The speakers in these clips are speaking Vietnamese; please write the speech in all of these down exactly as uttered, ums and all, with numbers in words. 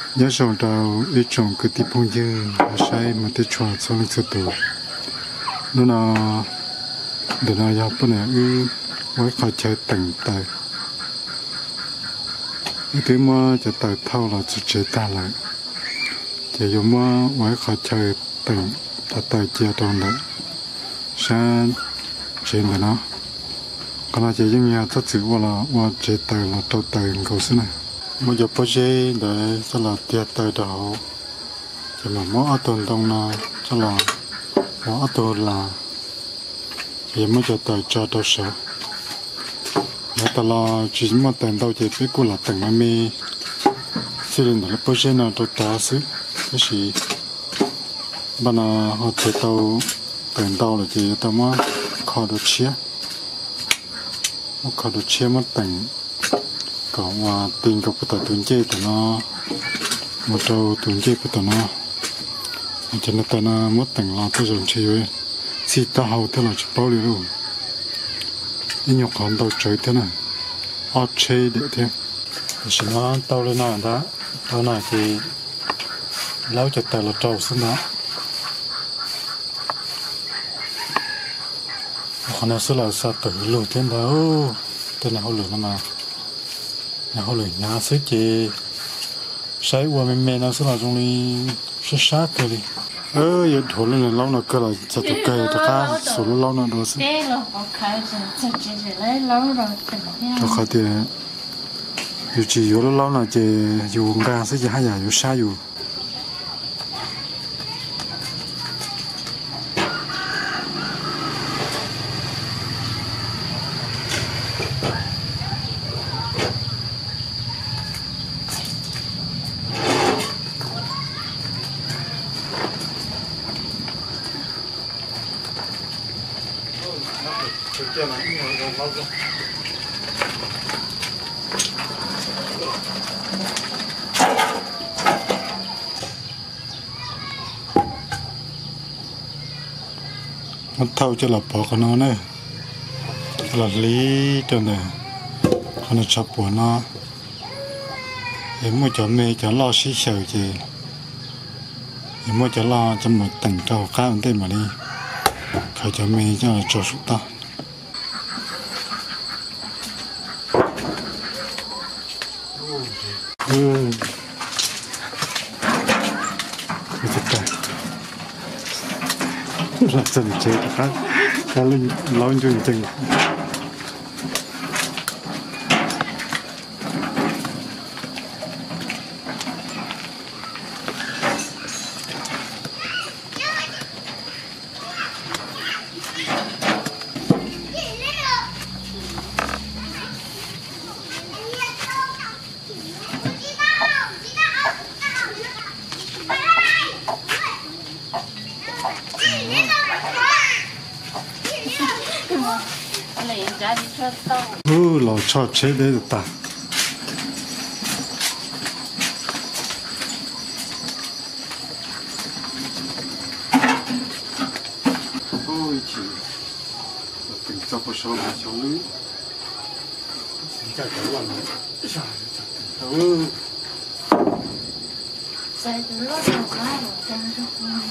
nhớ rằng đầu ít trồng cái tí phong dư sai mà tí chua cho lên sự tổ nó là để nó giao bên này ư với khỏi chơi tỉnh tại thứ màจะต่เท่าเราจะเจอตาเลยจะยมว่าไว้ขอเจอตึงแต่ต่เจียตรงเลยฉันเจนเลยเนาะก็น่าจะยังมีทัศน์ว่าเราว่าเจอตึงเราตัวตึงเขาสินะมันจะพอเจเดี๋ยวสลับเตียตึงดาวจะมาหม้อตัวตรงนั้นสลับหม้อตัวลายังไม่จะตึงจอตัวเสือแต่เราจีนมาแต่งตัวจะไปกูหลับแต่งมันมีสิ่งนั้นเพราะฉะนั้นตัวตาสิก็สิบ้านเราเขาจะตัวแต่งตัวเลยจะตัวมาขอดูเชียมาขอดูเชียมาแต่งก็ว่าติงกับตัวตุนเจตัวเนาะมาตัวตุนเจตัวเนาะจะนั่นแต่น่ะมาแต่งเราตัวจนเชียวสิตาเขาตัวเราจะเปล่าเลยรู้ยิ่งยกของตัวใจเท่านั้นอดเชยเด็ดเท่าฉันว่าตัวเลยน่ะนะตัวน่ะที่เราจะแต่ละตัวสินะคนนั้นสุดละสัตว์ตัวหลุดเท่านั้นโอ้ตัวนั้นเขาหลุดนั่นมาเขาหลุดน้าซื้อเจใช้วัวแม่ๆนั่นสุดละตรงนี้ช้าช้ากันเลยเอออย่าโถเลยเราหนักก็เลยจะตกใจตะก้าสุดเราหนักดูสิเราเขาเดี๋ยวอยู่จีอยู่แล้วเราหนักจะอยู่กลางสิจะให้อย่าอยู่ช้าอยู่มันเท่าจะหลับพอกันเนาะเนี่ยหลับลีจนเนี่ยเขาเนี่ยชอบปวดเนาะเห็นว่าจะเมย์จะล่อชี้เฉยจีเห็นว่าจะล่อจะหมดแต่งเจ้าข้าวเต้นมาดิเขาจะเมย์จะจดสุดตาเออไม่จะแต่เราจะเจอครับการเล่นร้อนจริงๆเออเราชอบเช็ดได้ตาโอ้ยจีเป็นเจ้าผู้ชมชมนี้สิจะเกิดวันไหนใช่เออใส่ตัวรถของข้าหรอจังทุกคน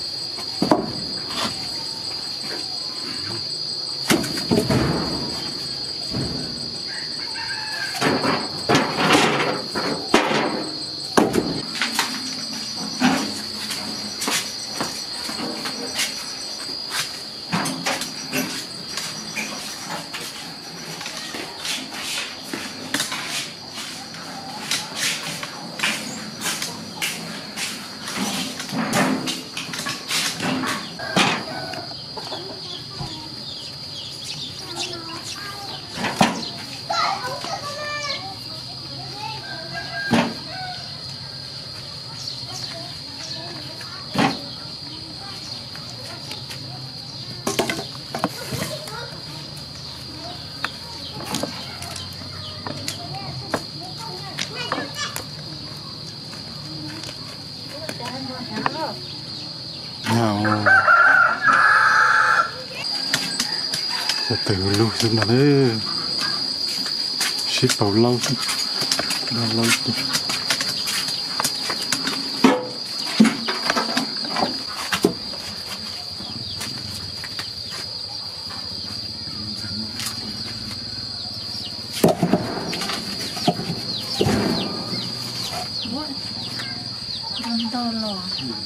จะตื่นลูกสินะเนี่ยชิบเป่าเล่าเราเล่า到了。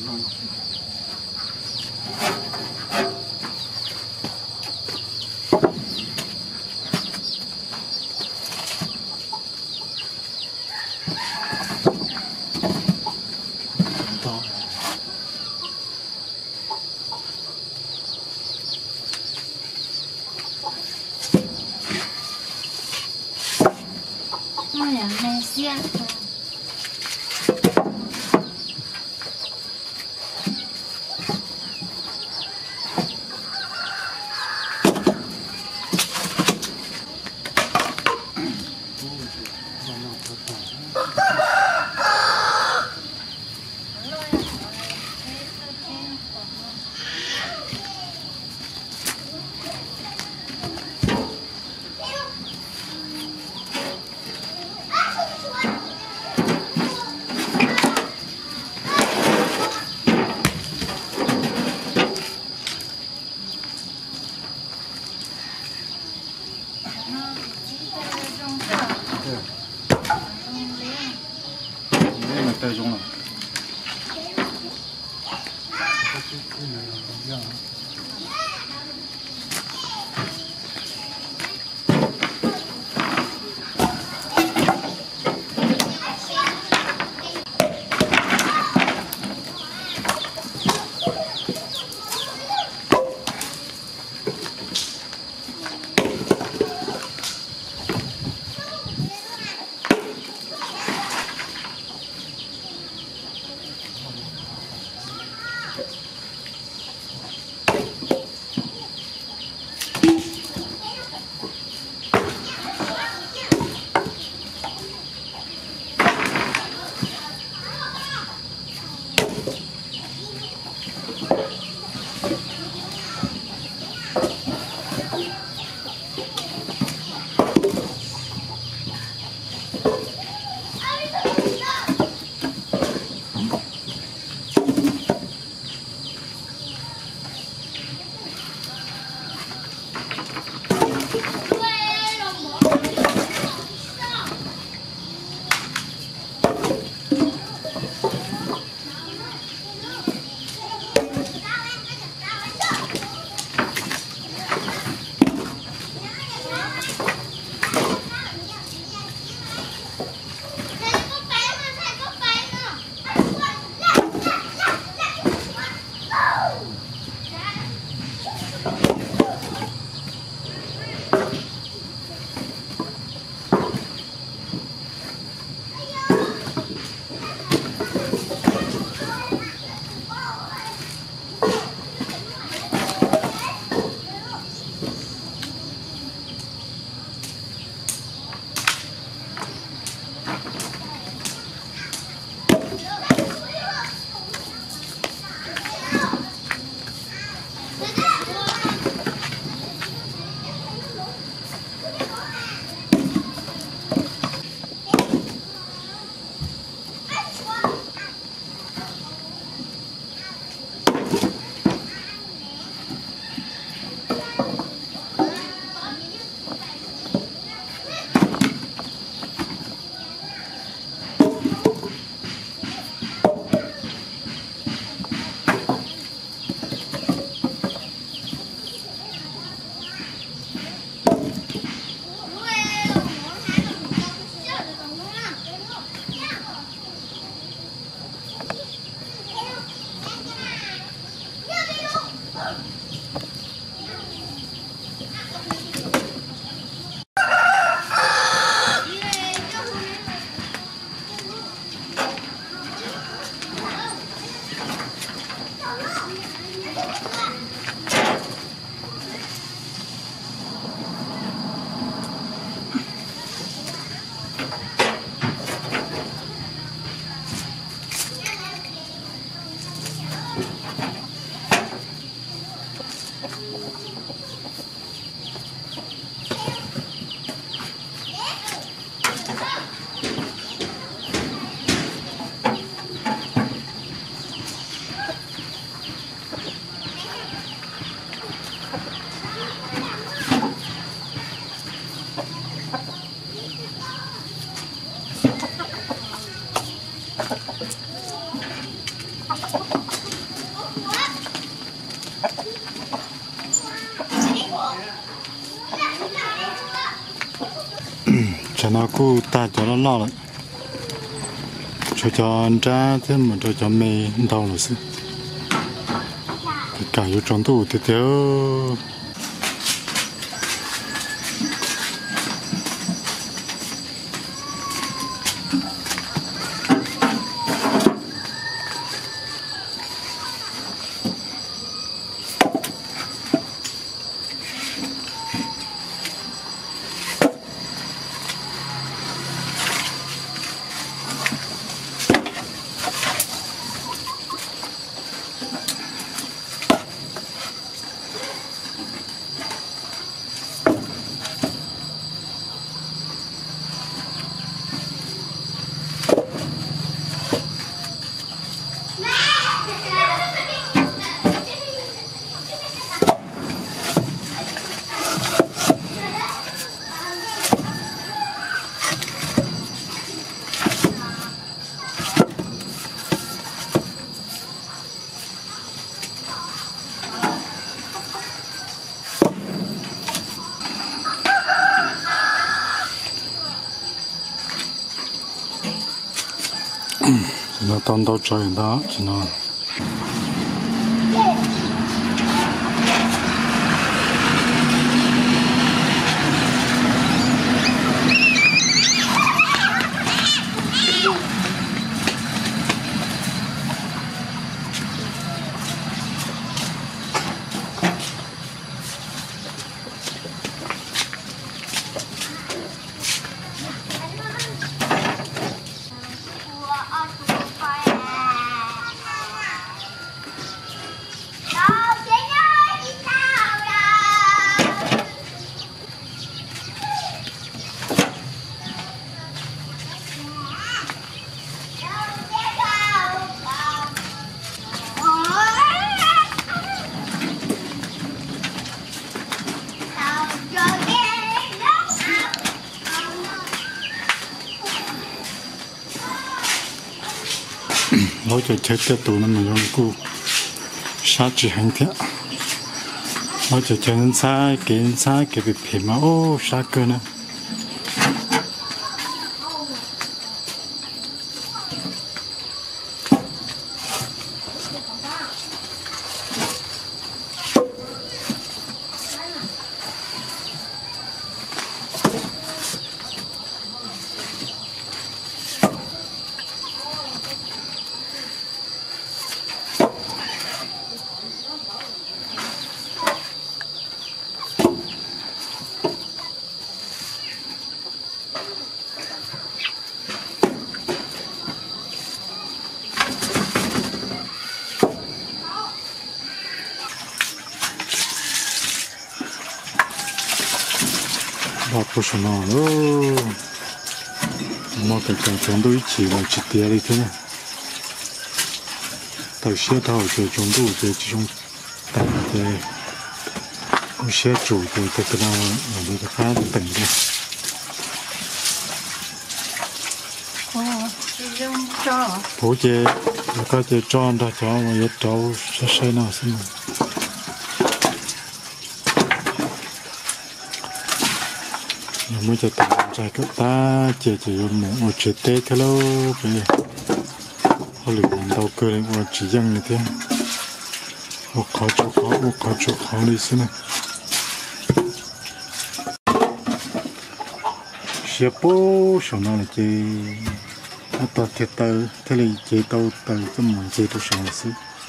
哎呀，没事。 带中了。 cho nó cứ ta cho nó lo lại cho cho ra thế mà cho cho mẹ đau rồi chứ cả vô trong tủ thì theo nó tông đâu trời đó chỉ nó nói cho chết cái tủ nó mình dùng cụ sát chỉ hành thế nói cho chết nó sai cái sai cái bị phim mà ô sát cơ nữa Hãy subscribe cho kênh Ghiền Mì Gõ để không bỏ lỡ những video hấp dẫn mới cho tạm chạy các ta chỉ chỉ dùng một chỉ tê theo lâu bây giờ họ lựa chọn đầu cơ lên một chỉ dân như thế một khó chỗ khó một khó chỗ khó đi xin này xe bố số nào là chỉ nó to thiệt tờ thế là chỉ tàu tờ cho mình chỉ tàu số xí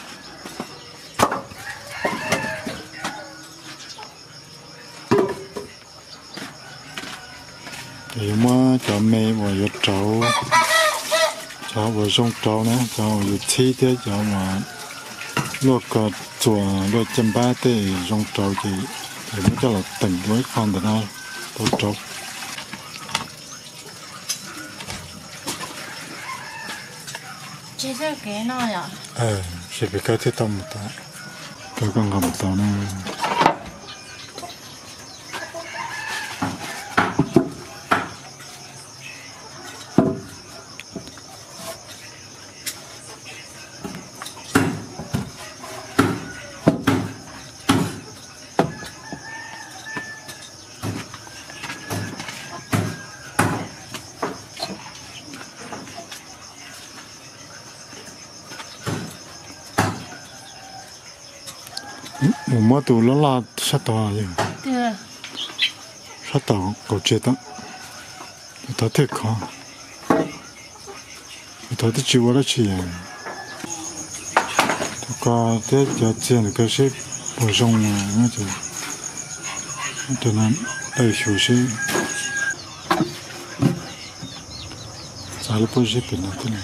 thì mà cho mẹ và vợ cháu cho vợ trong cháu nữa cho vợ thi thế cho mà lúc có chùa lúc chăm ba thế trong cháu thì thì mới cho là tỉnh với con được nào tôi cháu chỉ là cái nào nhở ờ chỉ bị cái thế tâm một ta cái con gặp một ta nữa mua tủ nó là sát tàu gì Được. sát tàu cầu chết đó tao thiệt khó tao thích chịu đó chị tao có thế cho tiền cái ship bổ sung nữa chứ cho nên đầy số ship 잘보시 빛났더니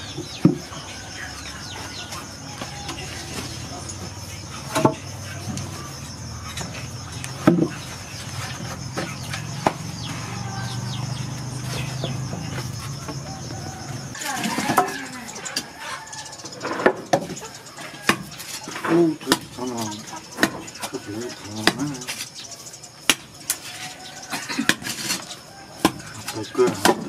오, 좋잖아. 그게 다 될 거야.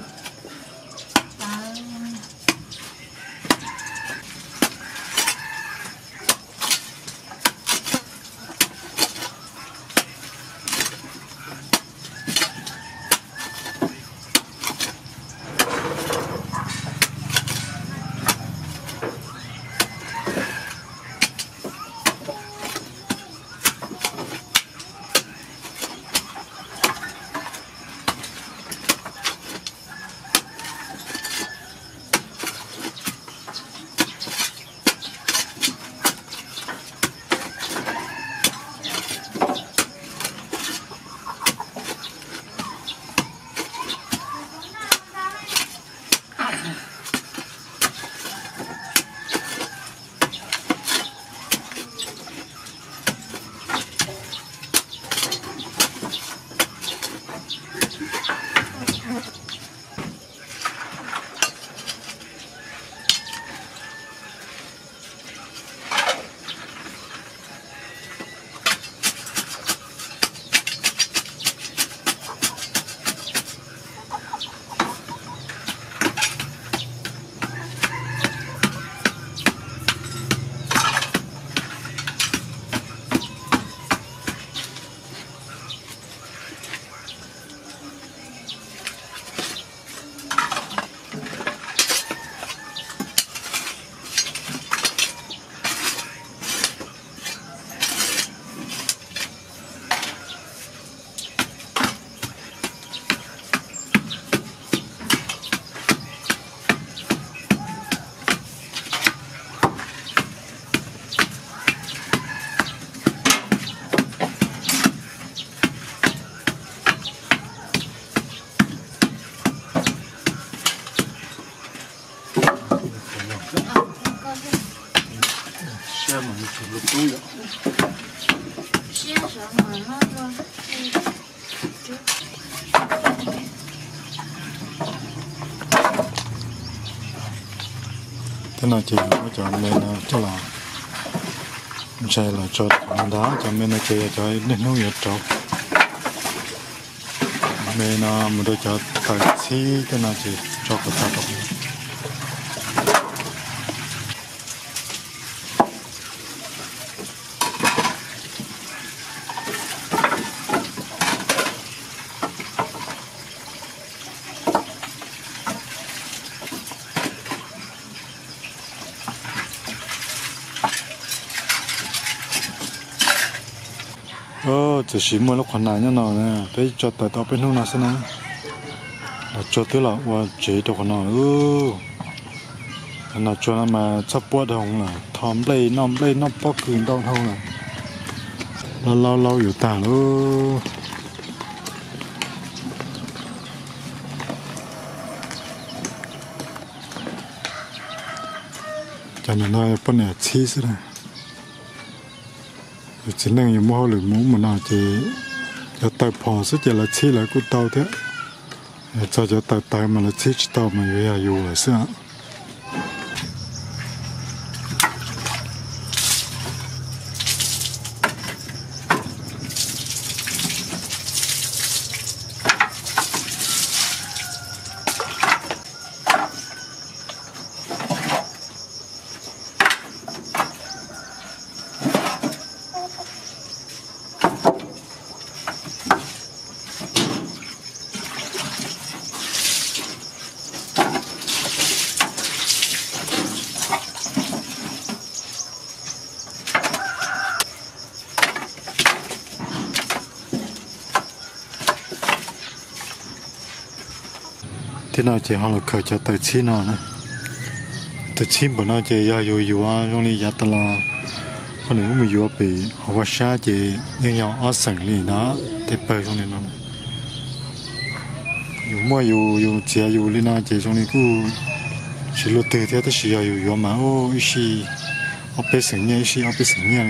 thế nào chị có cho nên cho là chạy là cho đá cho nên là chị cho nên nó nhiệt trâu nên là mình đôi cho tài xí thế nào chị cho cái tác động ơ chỉ xí mua lúc khoản này nhá nào nè bây cho tại tao bên hôm nào xem nào là cho tới là và chế được khoản nào ư là cho nó mà sắp bớt không là thòm lấy nằm lấy nằm bóc cường đau không là lâu lâu lâuอยู่ต่างเออcho nên nói bên này chi thế này chỉ nên dùng mua được muốn mà nào chỉ cho tay phò sức chỉ là chi lại của tao thế cho cho tay tay mà là chi tao mà vậy là dù là sao thế nào chỉ họ là khởi cho tới chi nào nữa tới chi bữa nào chỉ giờอยู่อยู่ว่าตรงนี้ยาตลาดคนหนึ่งมีอยู่ปีเขาว่าชาจียังยังอ้อสังลีนะแต่เปิดตรงนี้นะอยู่มั่วอยู่อยู่เจียอยู่ลีน่าจีตรงนี้กูสิรถเตะที่ที่สิอยู่อยู่มาโอ้อีสิเอาไปสังเนี่ยอีสิเอาไปสังเนี่ย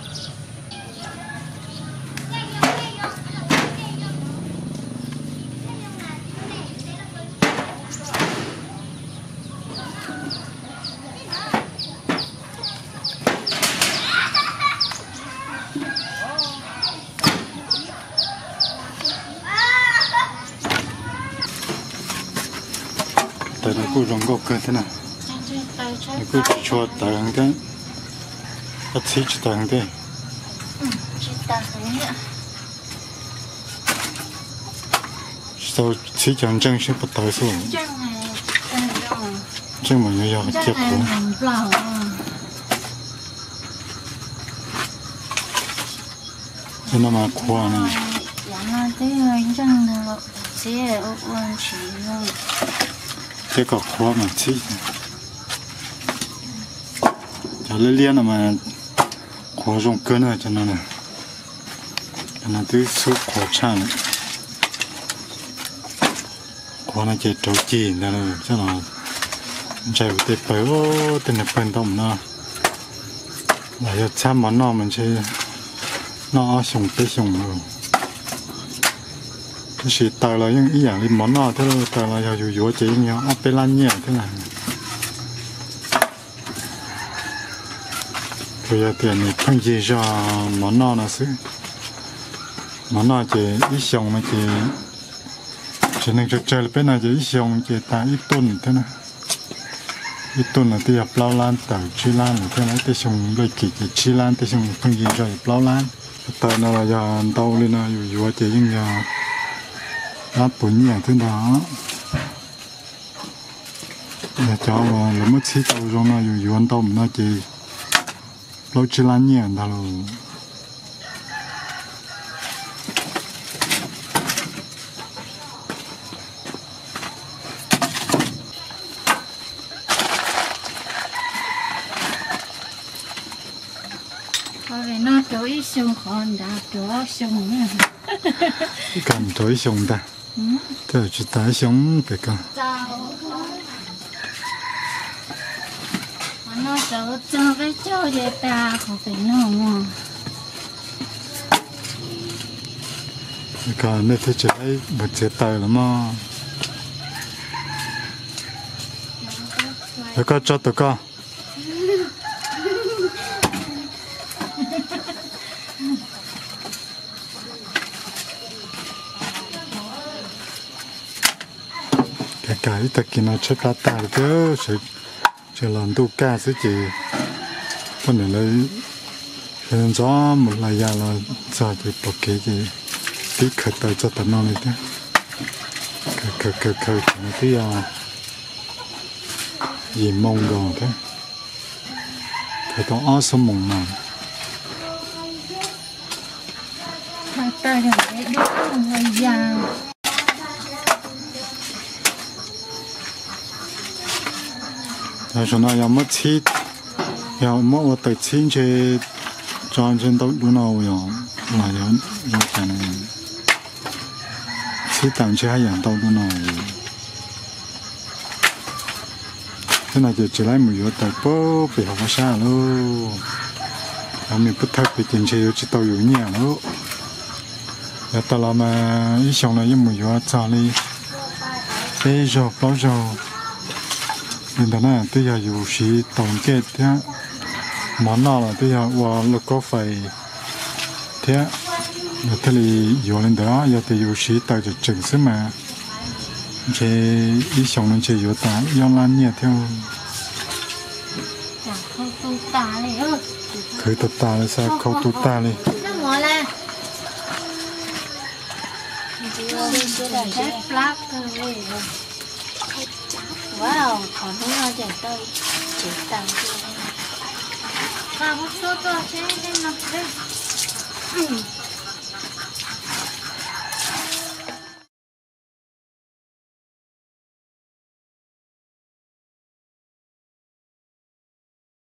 แต่เรากูร้องก็เกินเท่านั้นเรากูชดต่างกันก็ชี้จุดต่างกันเราชี้จังจังใช่ปะต่อยสู้จังมันยาวๆเจ็บหัวจะนำมาคว้านี่这个花嘛，吃，就那脸了嘛，花种根了，真的呢，那都是花产了，花那些周期，那了，真的，在有的白哦，等那笨到我们那，那要参嘛，那我们去，那阿熊被熊了。就是大了用一样的毛那，它大了要有药这一样，啊被烂叶的啦。佢有啲人碰見上毛那那是，毛那就一箱嘛就，就那個這裏邊那就一箱就大一噸的呢，一噸那啲要包爛豆煮爛的，那啲箱累幾就煮爛，啲箱碰見上包爛，但那個要到哩那有藥這一樣。nó bún nhẹ thế đó để cho mà lúc mất xí tàu trong nóอยู่ăn tôm nó chỉ lâu chỉ lăn nhẹ đó luôn rồi nó tối sung còn đã tối sung nữa cần tối sung ta thế chỉ tái sống phải cơ nó sợ cho cái chỗ để ta không phải nó ngon cái này thì chỉ lấy một chế tài lắm mà cái cái cho tụi con cái tất cả nó chơi cá ta chứ sẽ sẽ làm tu cá chứ chị con này lấy hiện gió một là giờ là giờ thì bỏ cái gì tí khởi tới cho tận nó này thế khởi khởi khởi khởi nó tí à gì mông rồi thế khởi to ó số mông mà mà ta là cái đứa người già rồi cho nó yam mất chít, yam mất ở tại chít chơi cho trên đâu đúng nào rồi, là yam yam cái này chít tạm chơi hay yam đâu đúng nào, thế này chỉ chỉ lấy một yếu tại bố bị học xa luôn, yam mình bắt thắc bị tiền chơi chỉ tàu yếu nhẹ luôn, giờ tao làm mà ít xong là yam một yếu trả đi, bây giờ bao giờ nên đó là bây giờอยู่sĩ tổng kết thế món nào là bây giờ và lúc có phải thế giờ thế thìอยู่lên đó giờ thìอยู่sĩ tại chỗ chừng xí mà chế ý xong nên chếอยู่tại do lan nhẹ theo khâu tu ta này ơ khởi tu ta là sao khâu tu ta này nó ngồi lên cái black thôi wow, còn không bao giờ tôi chỉ tặng cho và một số tôi sẽ lên mặt đây